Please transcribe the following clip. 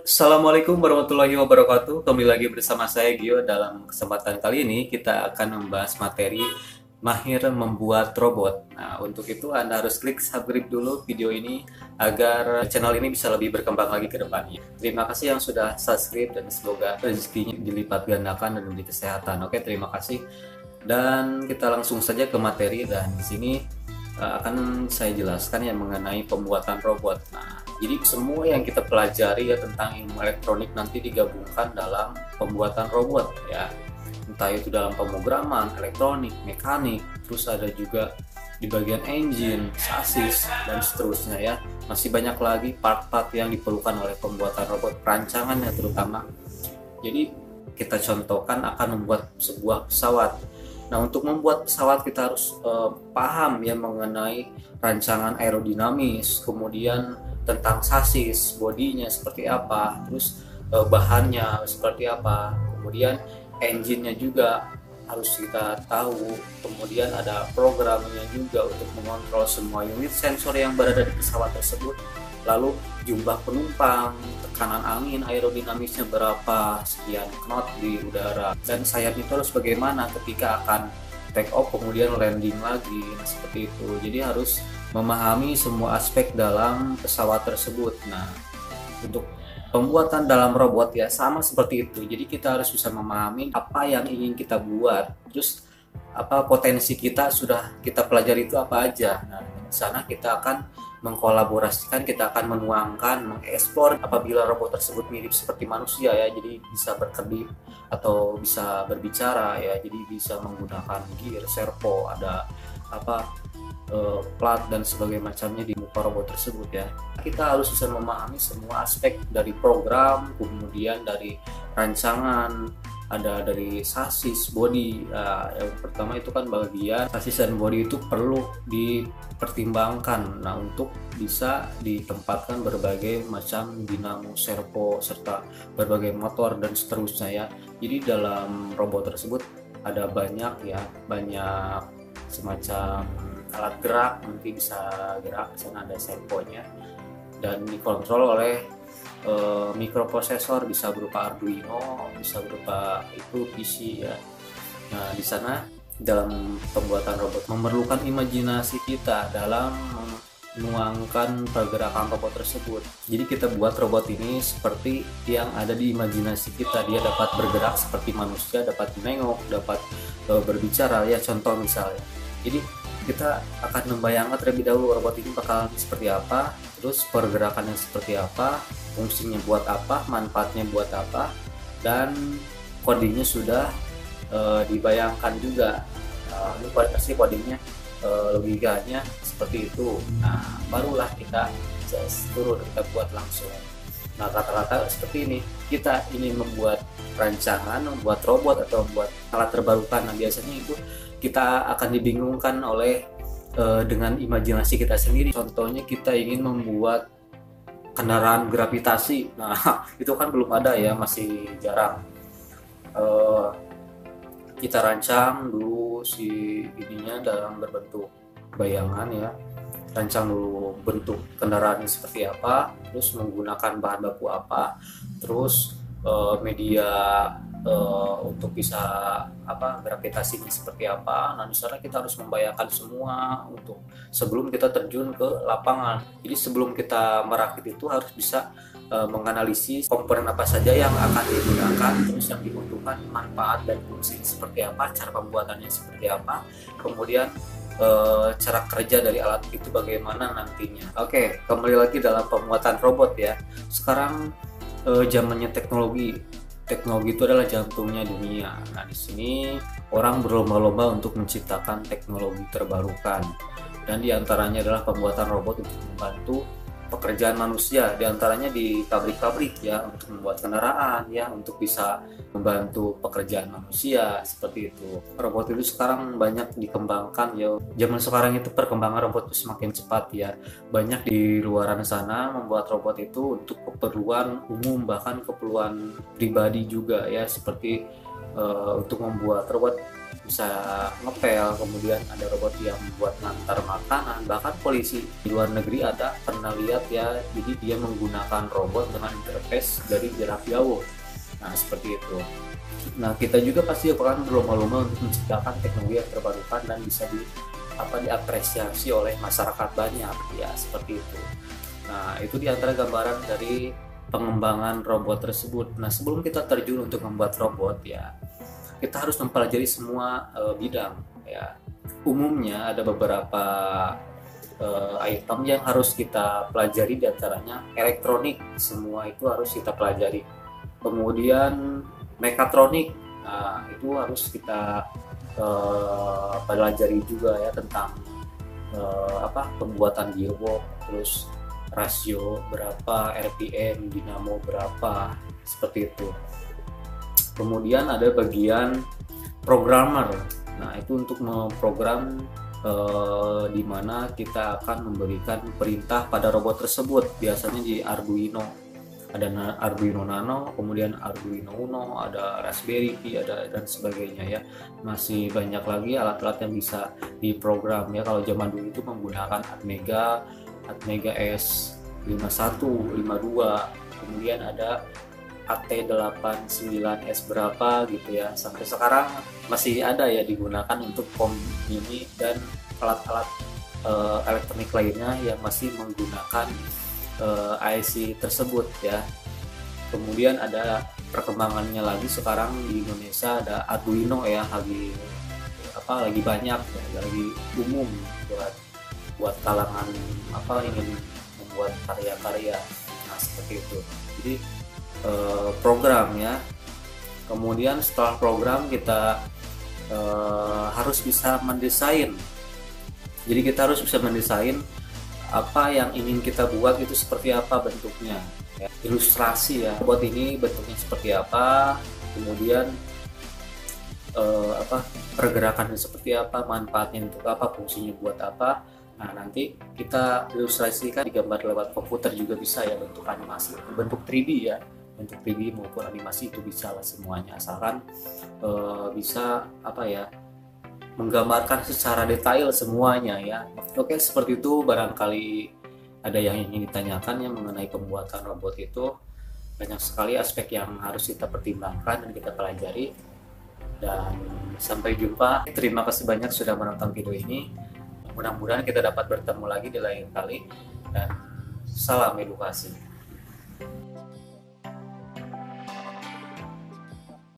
Assalamualaikum warahmatullahi wabarakatuh. Kembali lagi bersama saya Gio. Dalam kesempatan kali ini kita akan membahas materi mahir membuat robot. Nah, untuk itu Anda harus klik subscribe dulu video ini agar channel ini bisa lebih berkembang lagi ke depannya. Terima kasih yang sudah subscribe dan semoga rezekinya dilipat gandakan dan diberi kesehatan. Oke, terima kasih. Dan kita langsung saja ke materi, dan di sini akan saya jelaskan yang mengenai pembuatan robot. Nah, jadi semua yang kita pelajari ya tentang ilmu elektronik nanti digabungkan dalam pembuatan robot ya. Entah itu dalam pemrograman, elektronik, mekanik, terus ada juga di bagian engine, chassis, dan seterusnya ya. Masih banyak lagi part-part yang diperlukan oleh pembuatan robot, perancangannya terutama. Jadi kita contohkan akan membuat sebuah pesawat. Nah, untuk membuat pesawat kita harus paham ya mengenai rancangan aerodinamis, kemudian tentang sasis, bodinya seperti apa, terus bahannya seperti apa, kemudian engine-nya juga harus kita tahu, kemudian ada programnya juga untuk mengontrol semua unit sensor yang berada di pesawat tersebut, lalu jumlah penumpang, tekanan angin, aerodinamisnya berapa, sekian knot di udara, dan sayapnya itu harus bagaimana ketika akan take off kemudian landing lagi. Nah, seperti itu. Jadi harus memahami semua aspek dalam pesawat tersebut. Nah, untuk pembuatan dalam robot ya sama seperti itu. Jadi kita harus bisa memahami apa yang ingin kita buat, terus apa potensi kita sudah kita pelajari itu apa aja. Nah, di sana kita akan mengkolaborasikan, kita akan menuangkan, mengeksplor apabila robot tersebut mirip seperti manusia ya, jadi bisa berkedip atau bisa berbicara ya, jadi bisa menggunakan gear, servo, ada apa plat dan sebagainya macamnya di muka robot tersebut ya. Kita harus bisa memahami semua aspek dari program, kemudian dari rancangan, ada dari sasis, body. Nah, yang pertama itu kan bagian sasis dan body itu perlu dipertimbangkan. Nah, untuk bisa ditempatkan berbagai macam dinamo, servo, serta berbagai motor dan seterusnya ya. Jadi dalam robot tersebut ada banyak ya, banyak semacam alat gerak, nanti bisa gerak, di sana ada servonya dan dikontrol oleh mikroprosesor, bisa berupa Arduino, bisa berupa itu PC ya. Nah, di sana dalam pembuatan robot memerlukan imajinasi kita dalam menuangkan pergerakan robot tersebut. Jadi kita buat robot ini seperti yang ada di imajinasi kita. Dia dapat bergerak seperti manusia, dapat menengok, dapat berbicara ya, contoh misalnya. Jadi kita akan membayangkan terlebih dahulu robot ini bakal seperti apa, terus pergerakannya seperti apa, fungsinya buat apa, manfaatnya buat apa, dan codingnya sudah dibayangkan juga. Ini pasti codingnya, logikanya seperti itu. Nah, barulah kita turun, kita buat langsung. Nah, rata-rata seperti ini. Kita ingin membuat rancangan, membuat robot atau membuat alat terbarukan. Nah, biasanya itu kita akan dibingungkan oleh dengan imajinasi kita sendiri. Contohnya kita ingin membuat kendaraan gravitasi. Nah, itu kan belum ada ya, masih jarang. Kita rancang dulu si ininya dalam berbentuk bayangan ya. Rancang dulu bentuk kendaraannya seperti apa, terus menggunakan bahan baku apa, terus media untuk bisa apa, gravitasinya seperti apa. Nah, di sana kita harus membayangkan semua untuk sebelum kita terjun ke lapangan. Jadi sebelum kita merakit itu harus bisa menganalisis komponen apa saja yang akan digunakan, terus yang dibutuhkan manfaat dan fungsi seperti apa, cara pembuatannya seperti apa, kemudian cara kerja dari alat itu bagaimana nantinya. Oke, kembali lagi dalam pembuatan robot ya. Sekarang zamannya teknologi itu adalah jantungnya dunia. Nah, di sini orang berlomba-lomba untuk menciptakan teknologi terbarukan, dan diantaranya adalah pembuatan robot untuk membantu pekerjaan manusia, diantaranya di pabrik-pabrik ya, untuk membuat kendaraan ya, untuk bisa membantu pekerjaan manusia seperti itu. Robot itu sekarang banyak dikembangkan ya. Zaman sekarang itu perkembangan robot itu semakin cepat ya. Banyak di luaran sana membuat robot itu untuk keperluan umum, bahkan keperluan pribadi juga ya, seperti untuk membuat robot bisa ngepel, kemudian ada robot yang buat ngantar makanan, bahkan polisi di luar negeri ada pernah lihat ya, jadi dia menggunakan robot dengan interface dari jarak jauh. Nah seperti itu. Nah kita juga pasti akan berlomba-lomba untuk menciptakan teknologi yang terbarukan dan bisa diapresiasi oleh masyarakat banyak ya, seperti itu. Nah itu diantara gambaran dari pengembangan robot tersebut. Nah sebelum kita terjun untuk membuat robot ya, kita harus mempelajari semua bidang ya. Umumnya ada beberapa item yang harus kita pelajari, diantaranya elektronik, semua itu harus kita pelajari. Kemudian mekatronik, nah itu harus kita pelajari juga ya, tentang pembuatan gearbox, terus rasio berapa, RPM, dinamo berapa, seperti itu. Kemudian ada bagian programmer. Nah itu untuk memprogram di mana kita akan memberikan perintah pada robot tersebut, biasanya di Arduino. Ada Arduino Nano, kemudian Arduino Uno, ada Raspberry Pi, ada dan sebagainya ya. Masih banyak lagi alat-alat yang bisa diprogram ya. Kalau zaman dulu itu menggunakan Atmega S51, 52, kemudian ada AT89S berapa gitu ya. Sampai sekarang masih ada ya digunakan untuk COM mini dan alat-alat elektronik lainnya yang masih menggunakan IC tersebut ya. Kemudian ada perkembangannya lagi, sekarang di Indonesia ada Arduino ya, lagi banyak ya, lagi umum buat kalangan ingin membuat karya-karya. Nah seperti itu. Jadi program ya. Kemudian setelah program kita harus bisa mendesain. Jadi kita harus bisa mendesain apa yang ingin kita buat itu seperti apa bentuknya ya. Ilustrasi ya, buat ini bentuknya seperti apa, kemudian pergerakannya seperti apa, manfaatnya untuk apa, fungsinya buat apa. Nah nanti kita ilustrasikan, digambar lewat komputer juga bisa ya, bentuk animasi, bentuk 3D ya, bentuk 3D maupun animasi itu bisa lah semuanya, asalkan bisa menggambarkan secara detail semuanya ya. Oke, seperti itu. Barangkali ada yang ingin ditanyakan ya mengenai pembuatan robot itu. Banyak sekali aspek yang harus kita pertimbangkan dan kita pelajari. Dan sampai jumpa. Terima kasih banyak sudah menonton video ini. Mudah-mudahan kita dapat bertemu lagi di lain kali. Dan salam edukasi.